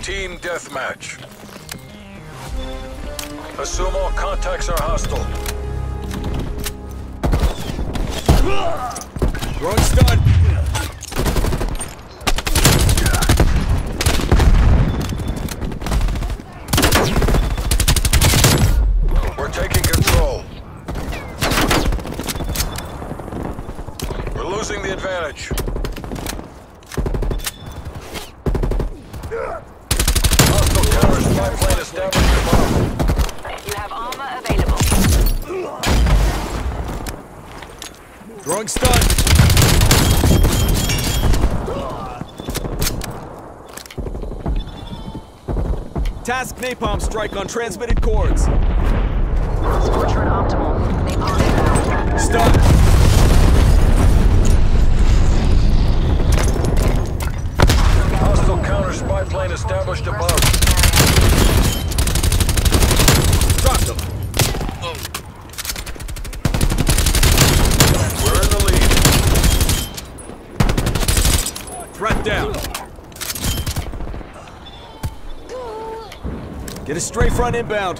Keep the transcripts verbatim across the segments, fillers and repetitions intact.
Team deathmatch. Assume all contacts are hostile. Throwing stun. We're taking control. We're losing the advantage. Hostile counter spy plane established above. You have armor available. Throwing stun. Task napalm strike on transmitted cords. Scorcher at optimal. Napalm inbound. Stun. Hostile counter spy plane established above. Dropped them. We're in the lead. Threat down. Get a straight front inbound.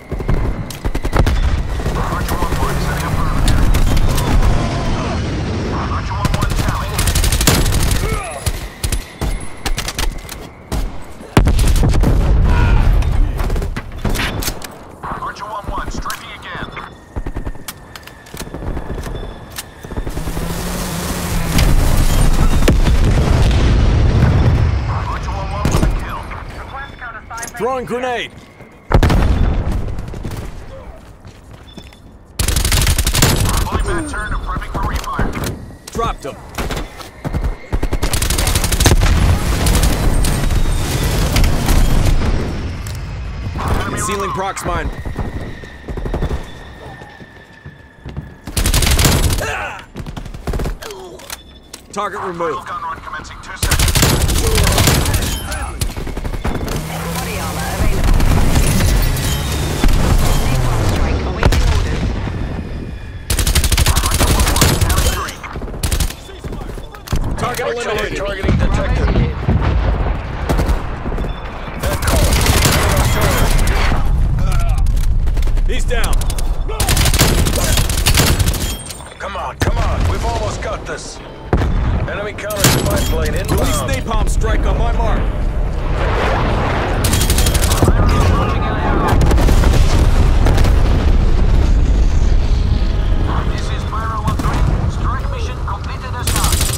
Throwing grenade. Fully bad turn and prepping for refire. Dropped him. Concealing prox mine. Target removed. Gun run commencing two seconds. Body armor available. Napalm strike awaiting orders. Target Artillery eliminated. targeting detected. That call. He's down. Come on, come on. We've almost got this. Enemy counter spy plane inbound. Release napalm strike on my mark. This is Pyro one three. Strike mission completed as tasked.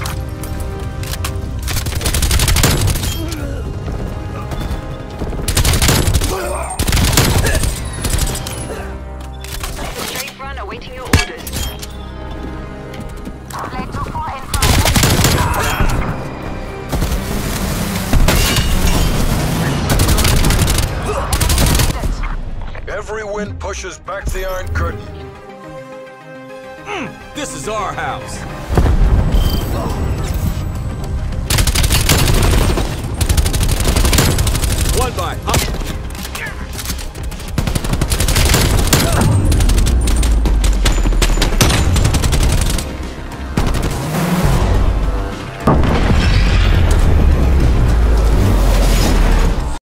Straight run awaiting your orders. Play two four in front. Every wind pushes back the Iron Curtain. This is our house.